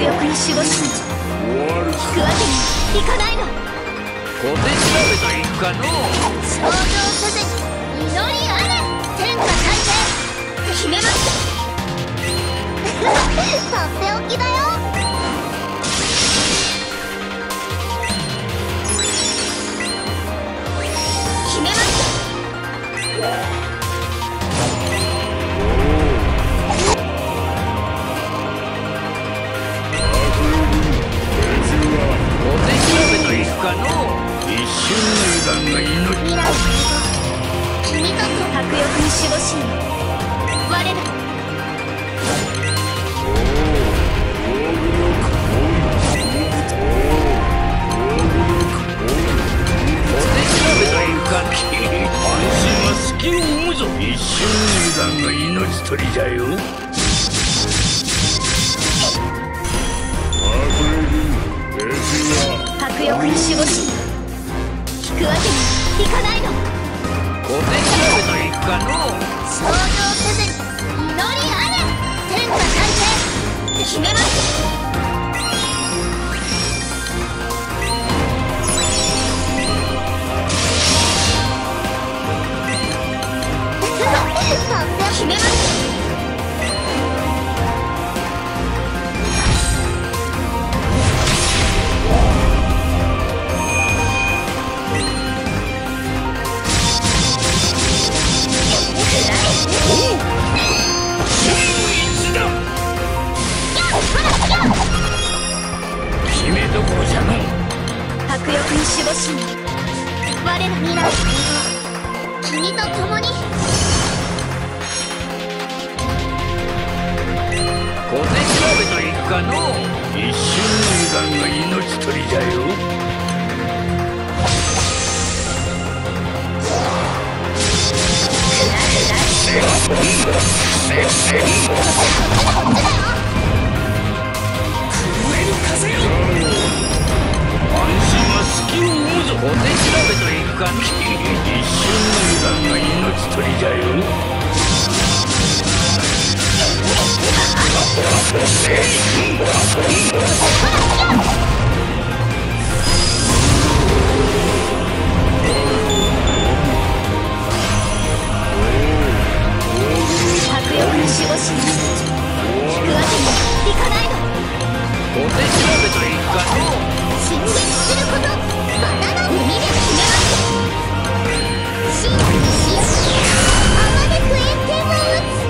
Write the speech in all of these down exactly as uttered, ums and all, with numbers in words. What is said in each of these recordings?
力の守護神、引くわけにいかないの。 小手調べといくかのう。 想像せずに祈りあれ。天下大勢決めます。とっておきだよ。決めます。 小手調べといくかのう。一瞬の油断が命。 未来の君と迫力の守護神、我ら一瞬の油断が命取りじゃよ。 迫力の守護神、引くわけにいかないの。 小手調べといくかのう。 想像せずに祈りあれ。天下大勢決めます。決めます。 決めどころじゃの。 迫力の守護神、我ら未来君と共に。 小手調べといくかのう。一瞬の油断が命取りじゃよ。安心は隙を生むぞ。小手調べといくかのう。一瞬の油断が命取りじゃよ。 迫力の守護神、引くわけにいかないの。 小手調べといくかのう。 進撃すること、バナナの実で決めます。真にしよう。あまねく炎天を打つ。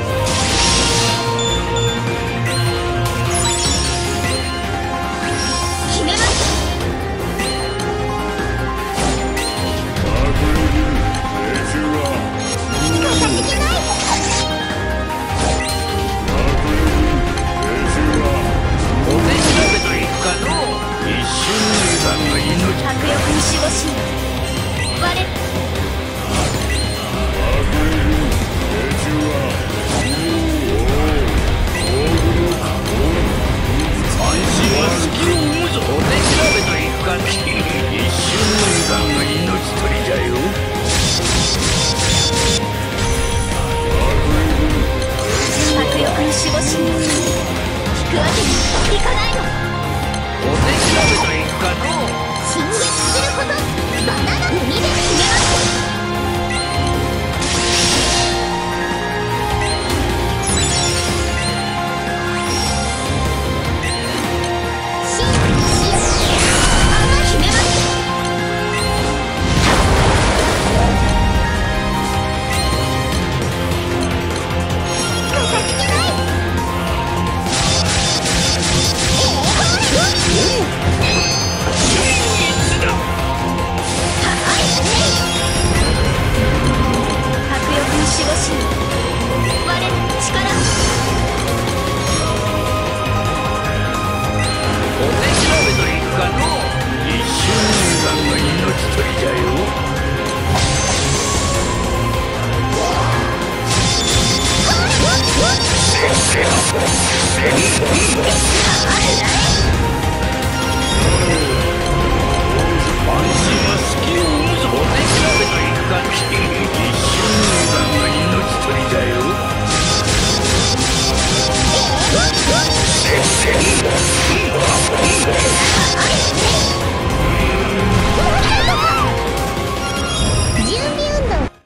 決めます。かたじけない。 小手調べといくかのう。一瞬の油断が命。 迫力の守護神、我ら安心は隙を生むぞ。小手調べといくかのう。一瞬の油断が命取りじゃよ。 迫力の守護神、引くわけにいかないの。 小手調べといくかのう。 進撃すること、バナナの実で決めます。 一瞬の油断が命取りだよ。